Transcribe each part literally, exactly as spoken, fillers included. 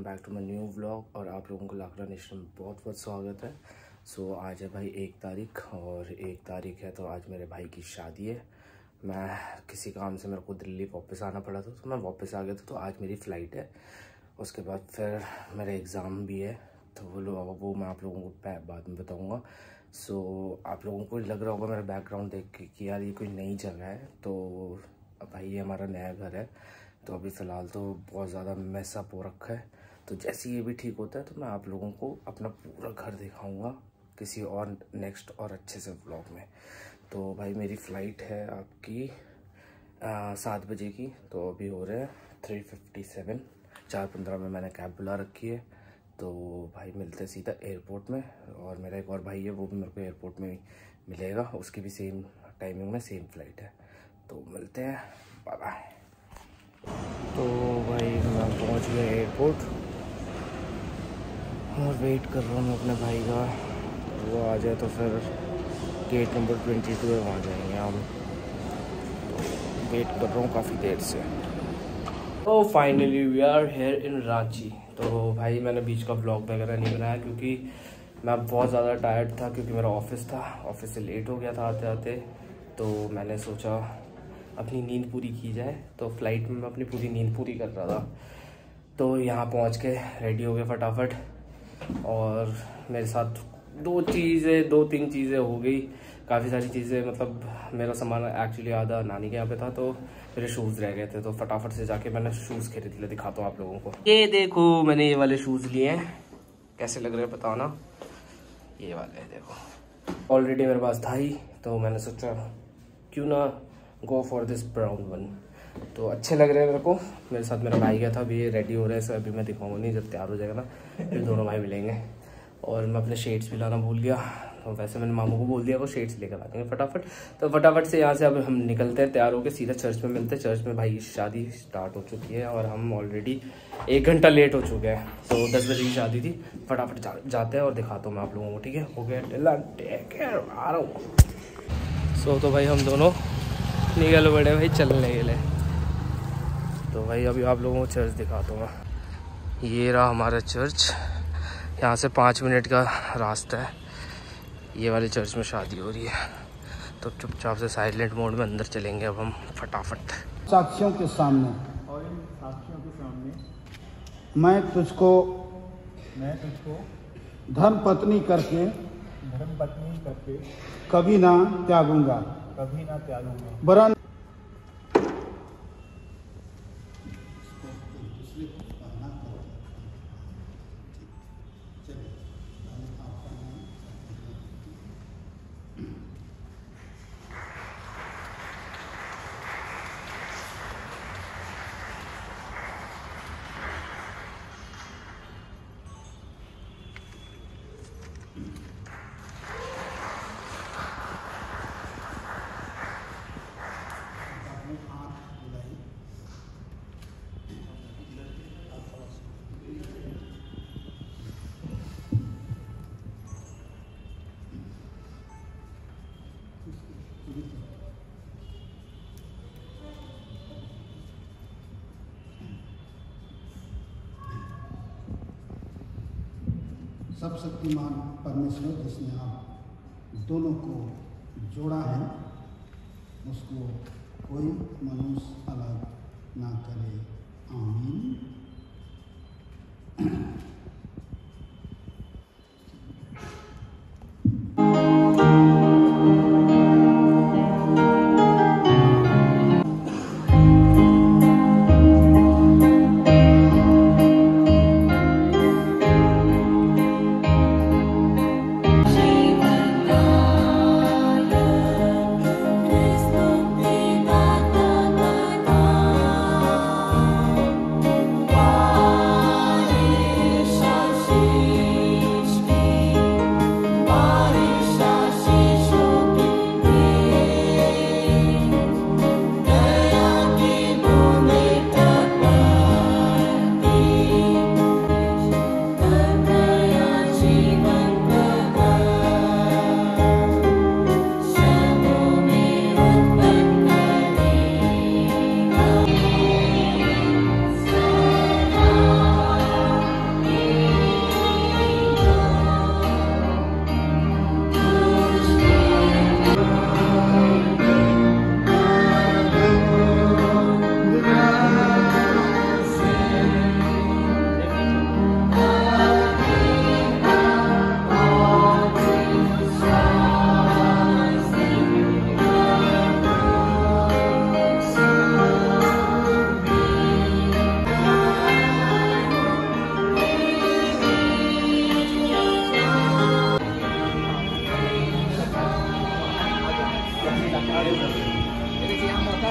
Back to my new vlog. और आप लोगों को लाखड़ा नेशन में बहुत बहुत स्वागत है। सो so, आज है भाई एक तारीख और एक तारीख है तो आज मेरे भाई की शादी है। मैं किसी काम से मेरे को दिल्ली वापस आना पड़ा था तो मैं वापस आ गया था। तो आज मेरी फ़्लाइट है, उसके बाद फिर मेरा एग्ज़ाम भी है तो वो लोग वो मैं आप लोगों को बाद में बताऊँगा। सो so, आप लोगों को लग रहा होगा मेरा बैकग्राउंड देख के कि यार ये कोई नई जगह है। तो भाई ये हमारा नया घर है तो अभी फ़िलहाल तो बहुत ज़्यादा मैसअप हो रखा है। तो जैसे ये भी ठीक होता है तो मैं आप लोगों को अपना पूरा घर दिखाऊंगा किसी और नेक्स्ट और अच्छे से व्लॉग में। तो भाई मेरी फ़्लाइट है आपकी सात बजे की, तो अभी हो रहे हैं थ्री फिफ्टी सेवन चार पंद्रह में मैंने कैब बुला रखी है। तो भाई मिलते हैं सीधा एयरपोर्ट में। और मेरा एक और भाई है वो भी मेरे को एयरपोर्ट में मिलेगा, उसकी भी सेम टाइमिंग में सेम फ़्लाइट है। तो मिलते हैं, बाय बाय। तो भाई मैं पहुंच गया एयरपोर्ट और वेट कर रहा हूँ अपने भाई का, वो आ जाए तो फिर गेट नंबर ट्वेंटी टू है वहाँ जाएंगे हम। तो वेट कर रहा हूँ काफ़ी देर से। तो finally we are here in Ranchi. तो भाई मैंने बीच का ब्लॉग वगैरह नहीं बनाया क्योंकि मैं बहुत ज़्यादा टायर्ड था, क्योंकि मेरा ऑफिस था, ऑफिस से लेट हो गया था आते आते। तो मैंने सोचा अपनी नींद पूरी की जाए, तो फ्लाइट में मैं अपनी पूरी नींद पूरी कर रहा था। तो यहाँ पहुँच के रेडी हो गए फटाफट, और मेरे साथ दो चीज़ें दो तीन चीज़ें हो गई, काफ़ी सारी चीज़ें। मतलब मेरा सामान एक्चुअली आधा नानी के यहाँ पे था तो मेरे शूज़ रह गए थे, तो फटाफट से जाके मैंने शूज़ खरीद लिए। दिखाता हूँ आप लोगों को। ये देखो मैंने ये वाले शूज़ लिए हैं, कैसे लग रहे हैं बताओ ना। ये वाले देखो, ऑलरेडी मेरे पास था ही तो मैंने सोचा क्यों ना go for this brown one. तो अच्छे लग रहे हैं मेरे को। मेरे साथ मेरा भाई गया था, अभी ये रेडी हो रहे हैं। सो अभी मैं दिखाऊंगा नहीं, जब तैयार हो जाएगा ना फिर दोनों भाई मिलेंगे। और मैं अपने शेड्स भी लाना भूल गया, तो वैसे मैंने मामू को बोल दिया वो शेड्स लेकर आ देंगे फटाफट। तो फटाफट से यहाँ से अब हम निकलते हैं, तैयार होकर सीधा चर्च में मिलते हैं। चर्च में भाई की शादी स्टार्ट हो चुकी है और हम ऑलरेडी एक घंटा लेट हो चुके हैं। तो दस बजे की शादी थी, फटाफट जा, जाते हैं और दिखाता हूँ मैं आप लोगों को। ठीक है, हो गया, टेक केयर, आ रहा हूँ। सो तो भाई हम दोनों निकल पड़े भाई चलने के लिए। तो भाई अभी आप लोगों को चर्च दिखाता हूँ मैं। ये रहा हमारा चर्च, यहाँ से पाँच मिनट का रास्ता है। ये वाले चर्च में शादी हो रही है, तो चुपचाप से साइलेंट मोड में अंदर चलेंगे अब हम फटाफट। साक्षियों के सामने और इन साक्षियों के सामने मैं तुझको मैं तुझको धर्म पत्नी करके धर्म पत्नी करके कभी ना त्यागूंगा, कभी ना त्यागूंगा, वरन सब शक्तिमान परमेश्वर जिसने आप दोनों को जोड़ा है, उसको कोई मनुष्य अलग ना करे। आमीन।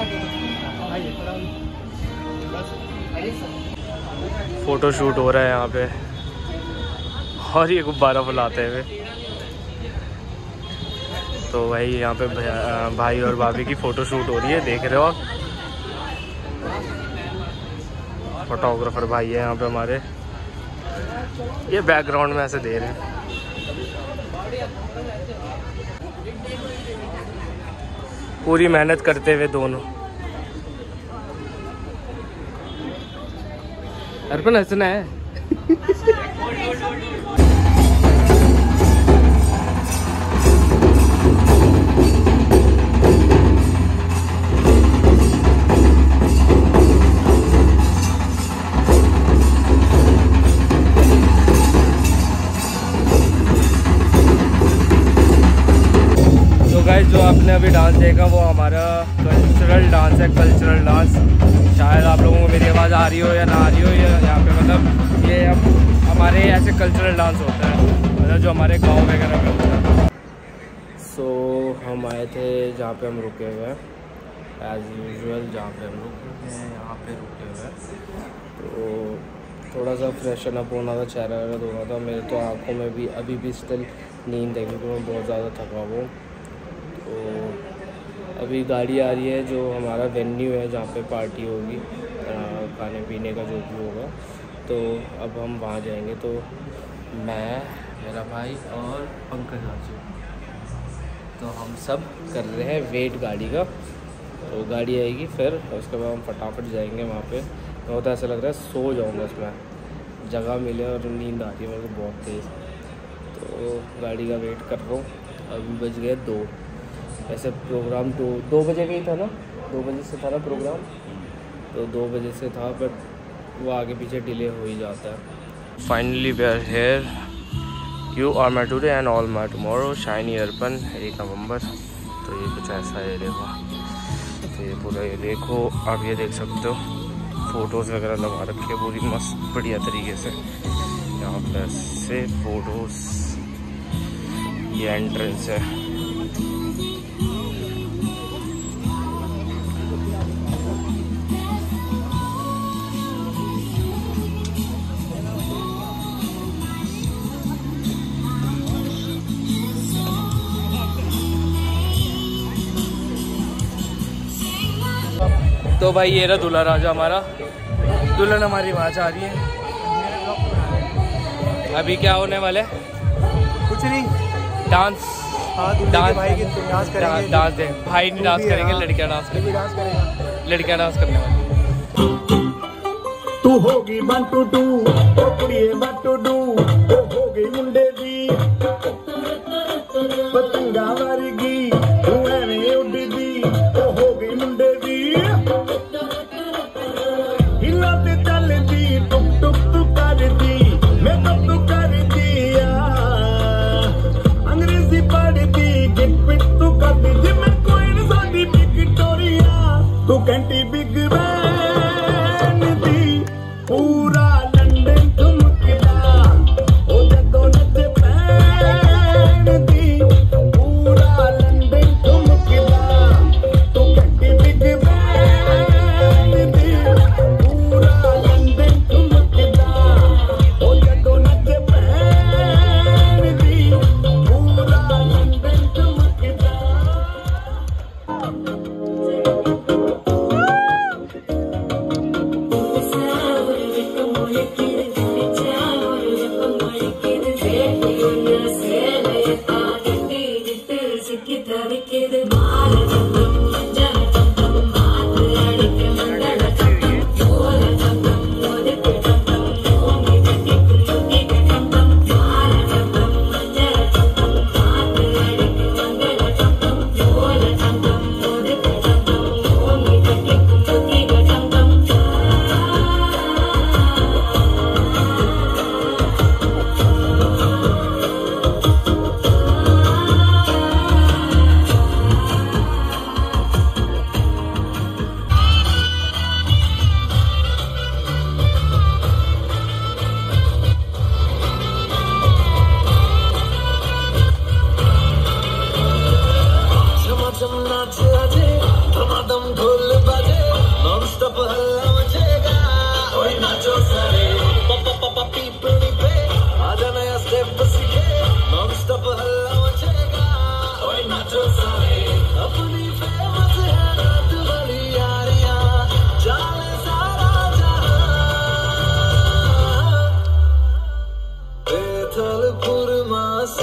फोटो शूट हो रहा है यहाँ पे और ये गुब्बारा फुलाते हुए। तो भाई यहाँ पे भाई और भाभी की फ़ोटो शूट हो रही है, देख रहे हो आप। फोटोग्राफर भाई है यहाँ पे हमारे, ये बैकग्राउंड में ऐसे दे रहे हैं। पूरी मेहनत करते हुए दोनों। अर्पण हंसना है। जो आपने अभी डांस देखा वो हमारा कल्चरल डांस है। कल्चरल डांस, शायद आप लोगों को मेरी आवाज़ आ रही हो या ना आ रही हो, या यहाँ पे मतलब ये हम हमारे ऐसे कल्चरल डांस होता है, मतलब जो हमारे गांव वगैरह में होता है। सो so, हम आए थे जहाँ पे हम रुके हुए हैं एज़ यूजुअल, जहाँ पे हम रुके हैं यहाँ पे रुके हुए हैं। तो थोड़ा सा फ्रेशन अप होना था, चेहरा वगैरह धोना था। मेरे तो आँखों में भी अभी भी स्टिल नींद है क्योंकि मैं बहुत ज़्यादा थका हुआ हूँ। तो अभी गाड़ी आ रही है जो हमारा वेन्यू है जहाँ पे पार्टी होगी, खाने पीने का जो भी होगा। तो अब हम वहाँ जाएंगे। तो मैं, मेरा भाई और पंकज राजू, तो हम सब कर रहे हैं वेट गाड़ी का। तो गाड़ी आएगी फिर उसके बाद हम फटाफट जाएंगे वहाँ पे। मैं तो ऐसा लग रहा है सो जाऊँगा उसमें, जगह मिले और नींद आ रही है मेरे को बहुत तेज़। तो गाड़ी का वेट कर रहा हूँ। अभी बज गए दो। ऐसे प्रोग्राम दो दो बजे का ही था ना, दो बजे से था ना प्रोग्राम, तो दो बजे से था, बट वो आगे पीछे डिले हो ही जाता है। Finally we are here, you are my today and all my tomorrow, shiny Arpan, एक नवंबर। तो ये कुछ ऐसा है, देखो। तो ये पूरा ये देखो, आप ये देख सकते हो, फ़ोटोज़ वगैरह लगा रखे हैं पूरी मस्त बढ़िया तरीके से। यहाँ पर ऐसे फ़ोटोज़, ये एंट्रेंस है। तो भाई ये रहा दूल्हा राजा हमारा, दुल्हन हमारी वहाँ जा रही है। अभी क्या होने वाला है? कुछ नहीं, डांस। हाँ, डांस भाई की डांस करेंगे। डांस दे भाई नहीं डांस करेंगे, लड़कियाँ डांस करेंगी। डांस करेगा, लड़कियाँ डांस करने वाली। तू होगी वन टू टू, ओ कुड़िए वन टू टू, ओ होगी मुंडे दी पतंगा वारीगी, तू एवें उड्डी दी, ओ होगी मुंडे दी हिला ते चलदी, टुक टुक तू करदी, मैं कब तू कर दिया अंग्रेजी पढ़दी, गिट पिट तू करदी, जिम्मे कोई न साडी विक्टोरिया, तू कहती बिग बैन दी, पूरा लंदन ठुमकदा, ओ जदों नच पैन दी, पूरा लंदन ठुमकदा, तू कहती बिग बैन दी, पूरा लंदन ठुमकदा, ओ जदों नच पैन दी, पूरा लंदन ठुमकदा।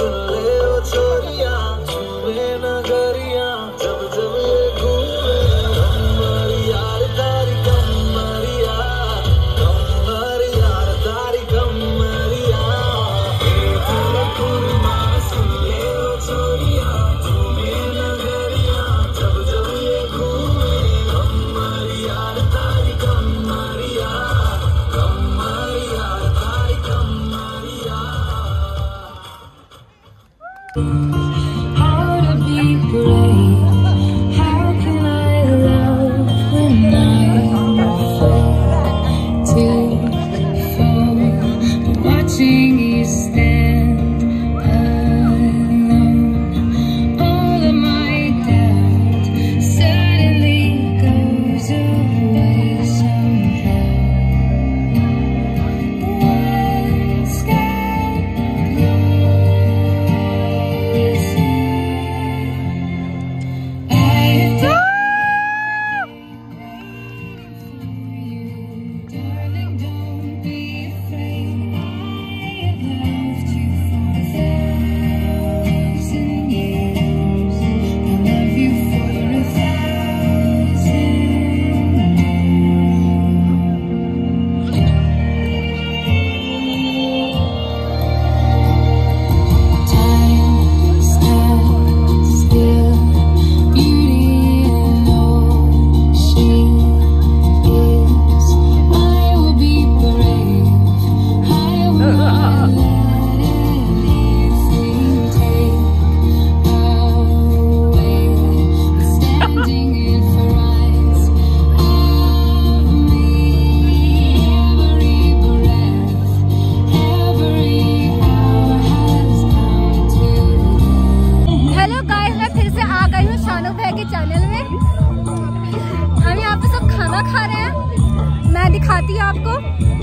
दिखाती हूँ आपको।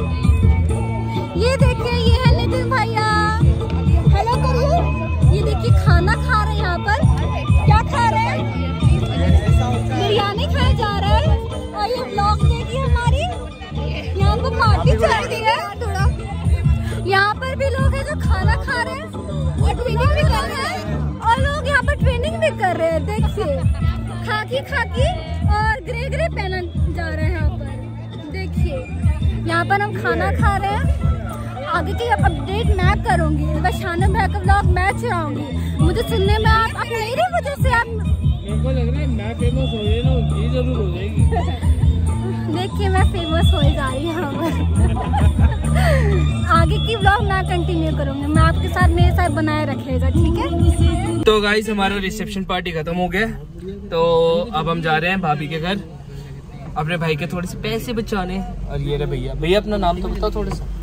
ये देखिए, ये है नितिन भैया, हेलो करिए। ये देखिए खाना खा रहे हैं यहाँ पर। क्या खा रहे हैं? बिरयानी खाया जा रहा है। और ये व्लॉग देखिए हमारी, यहाँ पर पार्टी चल रही है। थोड़ा यहाँ पर भी लोग हैं जो खाना खा रहे हैं और ट्रेनिंग भी कर रहे हैं, और लोग यहाँ पर ट्रेनिंग भी कर रहे हैं। देखिए खाकी खाकी और ग्रे ग्रे पहना जा रहा है यहाँ पर। देखिए यहाँ पर हम खाना खा रहे हैं। आगे की अपडेट मैं करूंगी, बस शानम भाई का व्लॉग मैं चलाऊंगी। मुझे सुनने में आप आप मेरी वजह से आप मेरे को लग रहा है मैं फेमस हो गई ना, ये जरूर हो जाएगी। देखिए मैं फेमस हो जा रही हूँ यहाँ पर। आगे की व्लॉग मैं कंटिन्यू करूंगी, मैं आपके साथ मेरे साथ बनाए रखेगा, ठीक है। तो गाइस हमारा रिसेप्शन पार्टी खत्म हो गया, तो अब हम जा रहे हैं भाभी के घर अपने भाई के थोड़े से पैसे बचाने। और ये रहे भैया। भैया अपना नाम तो बताओ थोड़ा सा।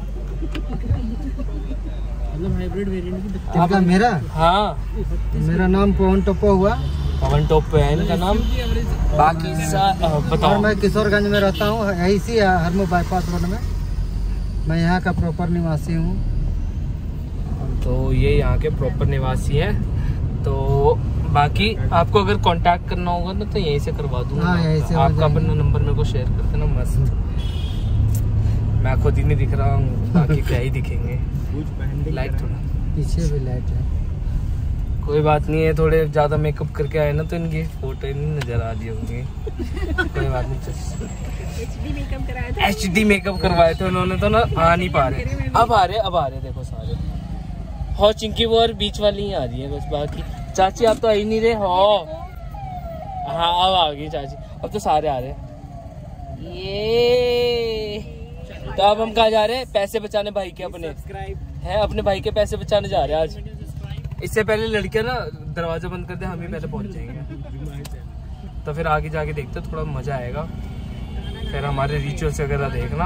हाइब्रिड वेरिएंट आपका मेरा हाँ, मेरा नाम पवन टप्पा हुआ। पवन टॉप पे है इनका नाम। बाकी सा बताओ। और मैं किशोरगंज में रहता हूँ, यही सी हरमो बाईपास रोड में। मैं यहाँ का प्रॉपर निवासी हूँ। तो ये यहाँ के प्रॉपर निवासी हैं। तो बाकी आपको अगर कांटेक्ट करना होगा ना तो यहीं से करवा दूंगा। हाँ, यहीं से आपका अपना नंबर मेरे को शेयर कर देना। मस्त, मैं खुद ही नहीं दिख रहा हूँ, बाकी क्या ही दिखेंगे। लाइट थोड़ा पीछे भी लाइट है। कोई बात नहीं है, थोड़े ज्यादा मेकअप करके आए ना तो इनकी फोटो नहीं नजर आ रही होंगी। कोई बात नहीं, एच डी मेकअप करवाए थे उन्होंने तो ना आ नहीं पा रहे। अब आ रहे अब आ रहे देखो सारे। हो चिंकी वो और बीच वाली ही आ रही है बस। बाकी चाची आप तो आ ही नहीं रहे हो। हाँ अब आ गई चाची, अब तो सारे आ रहे हैं। ये तो अब हम कहाँ जा रहे हैं? पैसे बचाने भाई के अपने हैं, अपने भाई के पैसे बचाने जा रहे हैं आज। इससे पहले लड़कियां ना दरवाजा बंद कर दे, हम ही पहले पहुंच जाएंगे। तो फिर आगे जाके देखते थोड़ा मजा आएगा। फिर हमारे रिचुअल्स वगैरह देखना।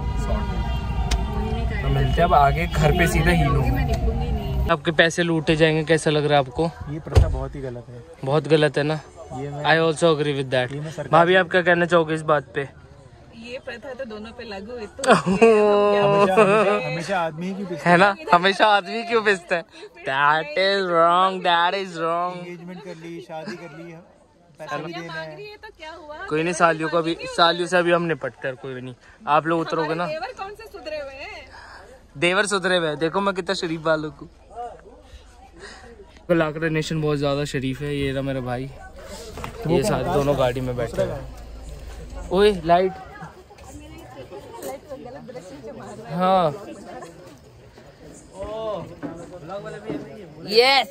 तो मिलते हैं अब आगे घर पे सीधा ही लूंगा। आपके पैसे लूटे जाएंगे, कैसा लग रहा है आपको? ये प्रथा बहुत ही गलत है। बहुत गलत है ना। I also agree with that. भाभी आप क्या कहना चाहोगे इस बात पे? ये प्रथा तो दोनों पे लागू है तो हमेशा आदमी की है ना, हमेशा आदमी क्यों बेचता है? That is wrong, that is wrong. Engagement कर ली, शादी कर ली, पैसा भी देना है। तो क्या हुआ? कोई नहीं, सालियों को भी, सालियों से अभी हम निपटते हैं। कोई नहीं, आप लोग उतरोगे ना। देवर कौन से सुधरे हुए हैं? देवर सुधरे हुए, देखो मैं कितना शरीफ वालों को। लाकड़ा नेशन बहुत ज़्यादा शरीफ है। ये रहा मेरा भाई, ये सारे दोनों गाड़ी में बैठे हैं। ओए लाइट, हाँ यस,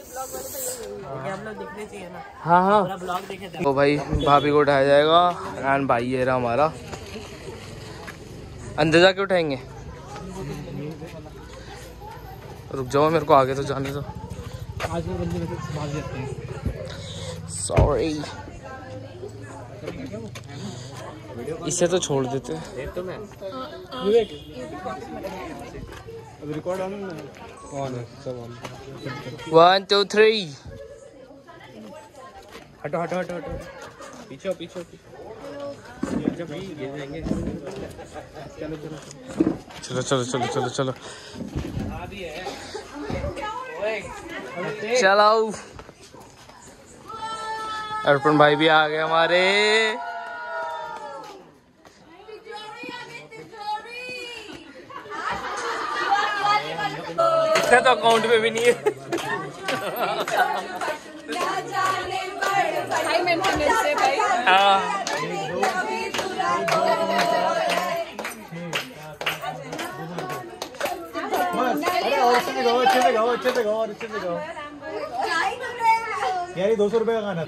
हाँ हाँ। तो भाई भाभी को उठाया जाएगा एंड भाई ये रहा हमारा। अंदर जाके उठाएंगे, रुक जाओ मेरे को आगे तो जाने दो। आज वो बंदे भाग जाते हैं। सॉरी, इसे तो छोड़ देते। रिकॉर्ड ऑन ऑन है, सब ऑन। वन टू थ्री, हटो हटो हटो हटो, पीछे पीछे जब भी गिर जाएंगे। चलो चलो चलो चलो चलो चलो चलो चलो। अर्पण भाई भी आ गए हमारे। इतना तो अकाउंट में भी नहीं है। हाई मेंटेनेंस है भाई। हाँ अरे और अच्छे से गाओ, अच्छे से गाओ, अच्छे से गाओ और अच्छे से गाओ यार। ये दो सौ रुपए का गाना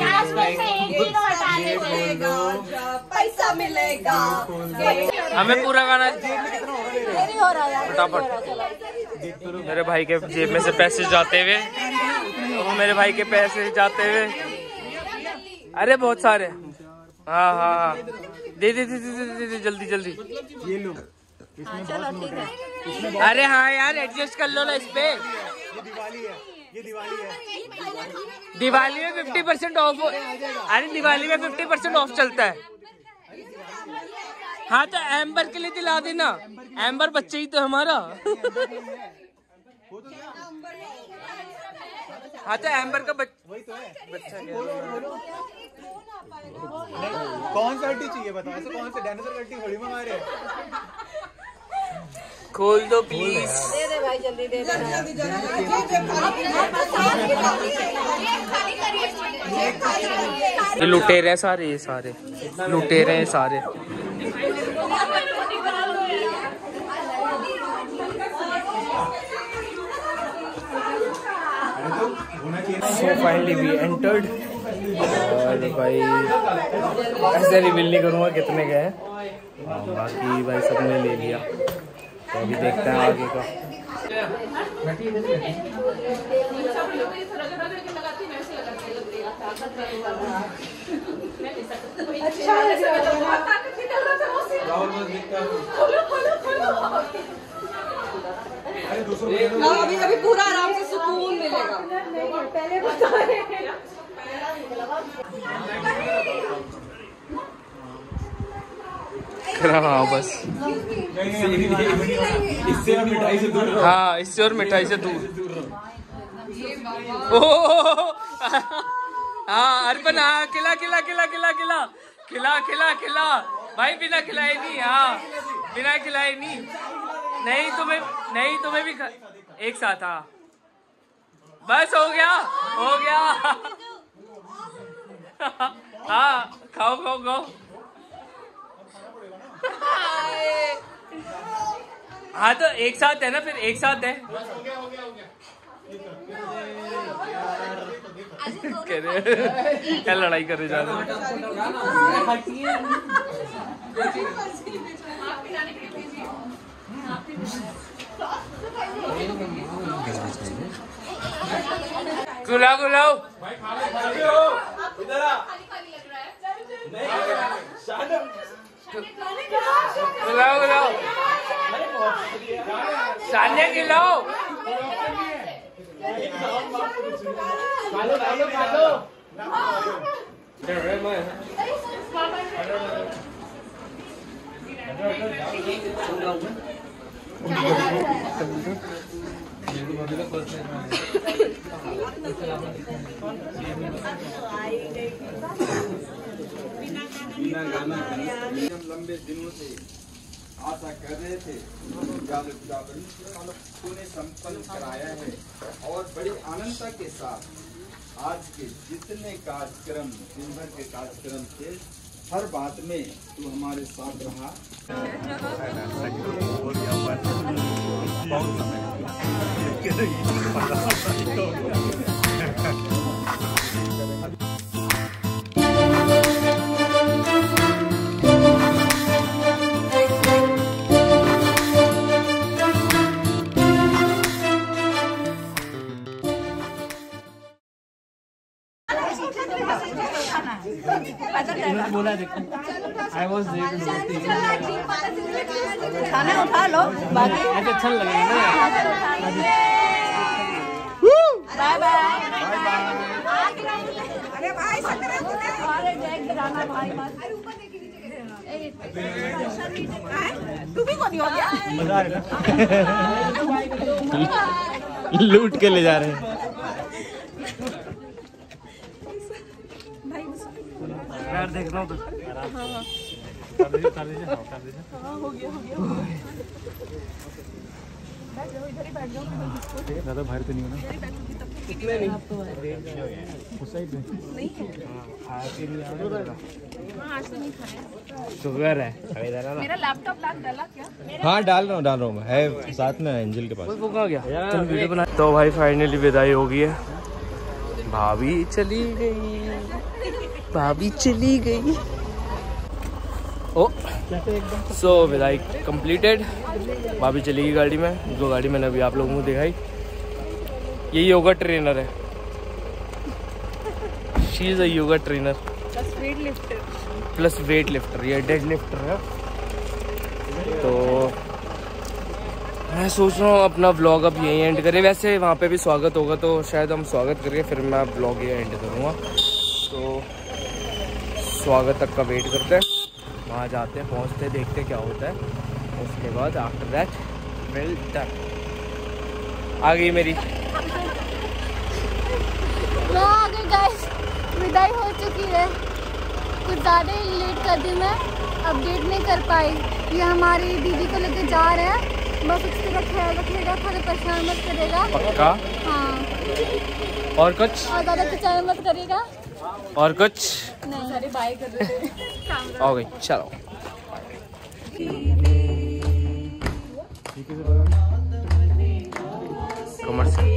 पैसा मिलेगा। हमें पूरा गाना फटाफट। फटाफट। मेरे भाई के जेब में से पैसे जाते हुए, वो मेरे भाई के पैसे जाते हुए। अरे बहुत सारे, हाँ हाँ हाँ, दे दे दे दे दे दे जल्दी जल्दी। ये लो, चलो ठीक है। अरे हाँ यार एडजस्ट कर लो ना इस पे। ये दिवाली है, ये दिवाली है। दिवाली में फिफ्टी परसेंट ऑफ। अरे दिवाली में फिफ्टी परसेंट ऑफ चलता है। हाँ तो एम्बर के लिए दिला देना, एम्बर बच्चे ही तो हमारा। हाँ तो एम्बर का बच्चा बच्चा कौन सा हड्डी चाहिए बताओ, ऐसे कौन से डायनासोर हड्डी थोड़ी मंगा रहे हैं। खोल दो प्लीज। दे दे भाई जल्दी दे दे। ये लुटेरे हैं सारे, ये सारे लुटेरे हैं सारे। So finally we entered। और भाई ऐसे रिवील नहीं करूँगा कितने गए हैं, बाकी भाई सबने ले लिया। तो अभी देखते हैं आगे का। अभी अभी पूरा आराम से सुकून मिलेगा। पहले हाँ बस इससे और मिठाई से दूर। हाँ इससे और मिठाई से दूर। ओह हाँ अर्पण, हाँ खिला खिला खिला खिला खिला खिला खिला खिला भाई, बिना खिलाए नहीं। हाँ बिना खिलाए नहीं। नहीं तुम्हें नहीं तुम्हें भी एक साथ। हाँ बस हो गया हो गया। हाँ खाओ खाओ खाओ। हाँ तो एक साथ है ना, फिर एक साथ है। क्या लड़ाई कर रहे जा रहे। गुलाओ गुलाओ गुलाओ गुलाओ सान्या खिलाओ। आशा कर रहे थे तूने संपन्न कराया है और बड़ी आनंदता के साथ आज के जितने कार्यक्रम दिन भर के कार्यक्रम थे हर बात में तू हमारे साथ रहा। I was there to खाना उठा लो बाकी ऐसे अच्छा लगेगा बाय बाय अरे भाई सकरा अरे जैक गिराना भाई मत अरे ऊपर देखिए नीचे तू भी कौन हो गया मजा आ रहा है लूट के ले जा रहे हैं यार देख रहा हूँ तो कर दीजिए कर दीजिए हाँ कर दीजिए हाँ हो गया हो गया बैठ जाओ इधर ही बैठ जाओ ज़्यादा भारी तो नहीं हो ना इतने नहीं उस साइड में नहीं खाया के लिए हाँ आज तो नहीं खाया शुगर है मेरा लैपटॉप लॉक डाला क्या हाँ डाल रहा हूँ डाल रहा हूँ है साथ में एंजल के पास वो कहाँ गया चल वीडियो बना। तो भाई फाइनली विदाई हो गई है भाभी चली गई भाभी चली गई ओ सो विदाई कंप्लीटेड भाभी चली गई गाड़ी में जो गाड़ी मैंने अभी आप लोगों को दिखाई ये योगा ट्रेनर है she is a yoga trainer plus weight lifter plus weight lifter ये डेड लिफ्टर है। तो मैं सोच रहा हूँ अपना व्लॉग अब यहीं एंड करें। वैसे वहाँ पे भी स्वागत होगा तो शायद हम स्वागत करके फिर मैं व्लॉग ये एंड करूँगा। तो स्वागत तक का वेट करते हैं, वहाँ जाते हैं, पहुँचते हैं, देखते हैं क्या होता है। उसके बाद आफ्टर दैट वेल डन। आ गई मेरी मैं आ गई गाइस, विदाई हो चुकी है। कुछ ज़्यादा ही लेट कर दी मैं, अपडेट नहीं कर पाई। ये हमारी दीदी को लेके जा रहे हैं, बस उसका ख्याल रखिएगा, खाली परेशान मत करेगा पक्का। हाँ और कुछ और ज़्यादा परेशान मत करेगा और कुछ नहीं। सारे बाय कर रहे थे हो गई। चलो कमर्शियल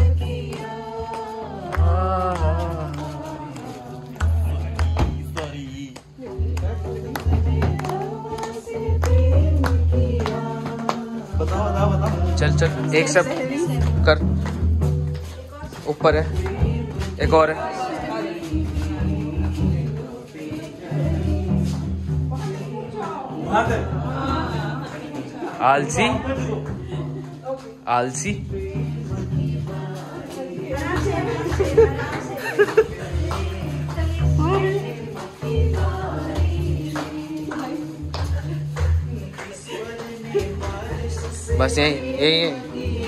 चल चल एक सब कर, ऊपर है, एक और है। आलसी आलसी बस यही यही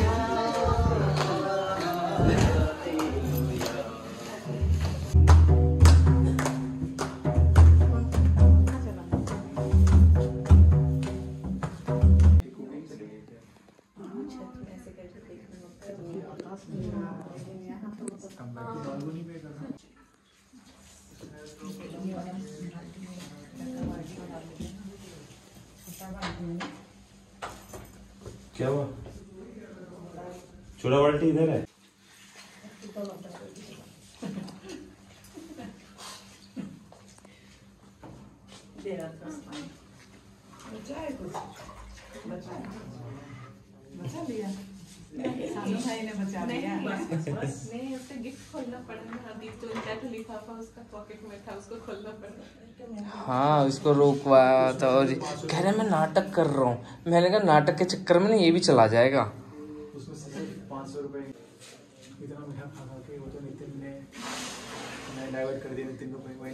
क्या हुआ? छोटा बाल्टी इधर है। बचा लिया सानू भाई ने बचा लिया। नहीं उससे गिफ्ट खोलना पड़ा, अभी तो टैटू लिफाफा उसका पॉकेट में था, उसको खोलना पड़ा। हाँ उसको रोकवाया था और कह रहे मैं नाटक कर रहा हूँ। मैंने कहा नाटक के चक्कर में ना ये भी चला जाएगा। उसमें से पाँच सौ रुपये इतना मीठा खा खा के वो तो नितिन ने डाइवर्ट कर दिया। नितिन को वही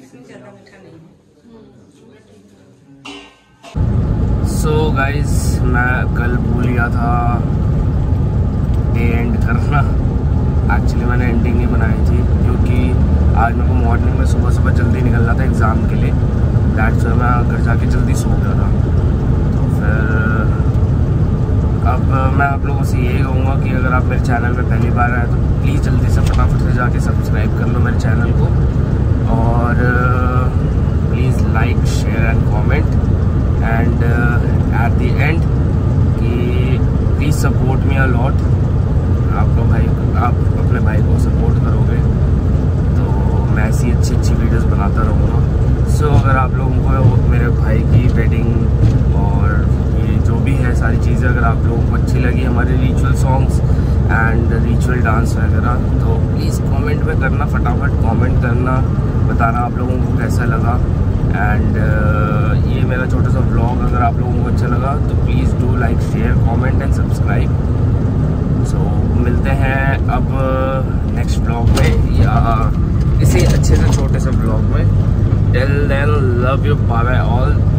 सो गाइस मैं कल भूल गया था डे एंड करना। एक्चुअली मैंने एंडिंग नहीं बनाई थी क्योंकि आज मेरे को मॉर्निंग में सुबह सुबह जल्दी निकलना था एग्ज़ाम के लिए। दैट्स व्हाई मैं घर जाके जल्दी सो गया था। तो फिर अब मैं आप लोगों से यही कहूँगा कि अगर आप मेरे चैनल पे पहली बार आए तो प्लीज़ जल्दी से फटाफट से जाके सब्सक्राइब कर लो मेरे चैनल को, और please like share and comment, and at the end कि please support me a lot. आपका भाई आप अपने भाई को सपोर्ट करोगे तो मैं ऐसी अच्छी अच्छी वीडियोस बनाता रहूँगा। सो so, अगर आप लोगों को मेरे भाई की वेडिंग और ये जो भी है सारी चीज़ें अगर आप लोगों को अच्छी लगी, हमारे ritual songs and ritual dance वगैरह, तो प्लीज़ कमेंट में करना, फटाफट कमेंट करना, बताना आप लोगों को कैसा लगा। एंड uh, ये मेरा छोटा सा व्लॉग अगर आप लोगों को अच्छा लगा तो please do like share comment and subscribe. So मिलते हैं अब नेक्स्ट व्लॉग में या इसी अच्छे से छोटे से व्लॉग में। Till then love you, bye bye all.